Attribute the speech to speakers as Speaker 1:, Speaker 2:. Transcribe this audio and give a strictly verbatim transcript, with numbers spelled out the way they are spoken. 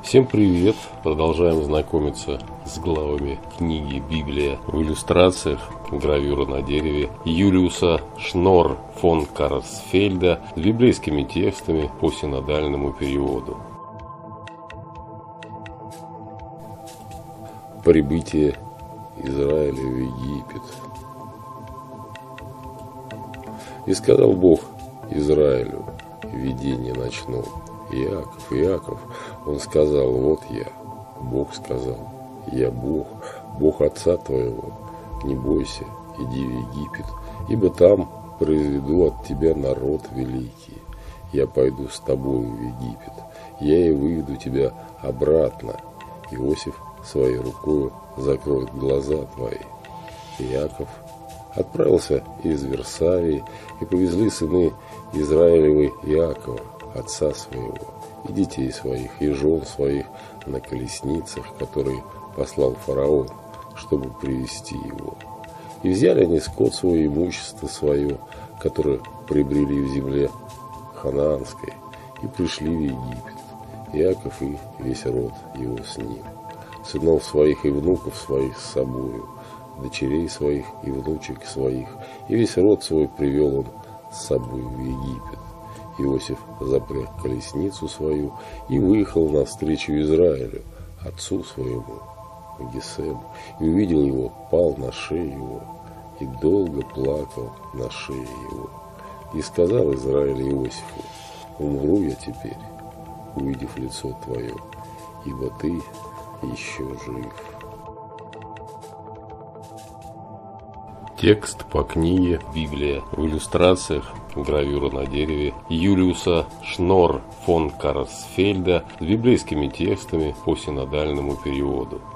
Speaker 1: Всем привет! Продолжаем знакомиться с главами книги «Библия» в иллюстрациях, гравюра на дереве Юлиуса Шнор фон Карсфельда с библейскими текстами по синодальному переводу. Прибытие Израиля в Египет. И сказал Бог Израилю в видении ночном: Иаков, Иаков. Он сказал: вот я. Бог сказал: я Бог, Бог отца твоего. Не бойся, иди в Египет, ибо там произведу от тебя народ великий. Я пойду с тобою в Египет, я и выведу тебя обратно. Иосиф своей рукою закроет глаза твои. Иаков отправился из Варсавии, и повезли сыны Израилевы Иакова, отца своего, и детей своих, и жен своих на колесницах, которые послал фараон, чтобы привести его. И взяли они скот свой, имущество свое, которое приобрели в земле ханаанской, и пришли в Египет, Иаков и весь род его с ним, сынов своих и внуков своих с собою, дочерей своих и внучек своих, и весь род свой привел он с собой в Египет. Иосиф запряг колесницу свою и выехал навстречу Израилю, отцу своему, Гесему, и увидел его, пал на шею его, и долго плакал на шее его. И сказал Израиль Иосифу: умру я теперь, увидев лицо твое, ибо ты еще жив. Текст по книге «Библия» в иллюстрациях, гравюра на дереве Юлиуса Шнор фон Карсфельда с библейскими текстами по синодальному переводу.